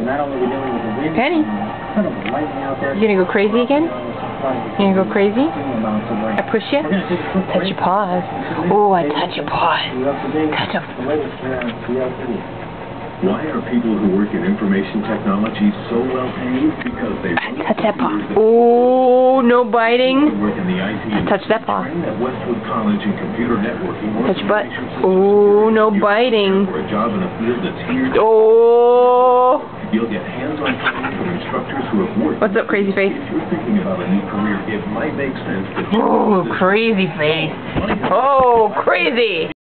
Penny, you gonna go crazy again? You gonna go crazy? I push you? Touch your paws. Oh, I touch your paws. Touch them. Why are people who work in information technology so well paid? Because they touch that paw. Oh, no biting. work in the IT. Touch that paw. Trained at Westwood College in computer networking. Touch your butt. Oh, no biting. For a job in a field that's here. Oh. You'll get hands-on training from instructors who have worked. What's up, crazy face? If you're thinking about a new career, it might make sense to. Oh, crazy face. Oh, crazy.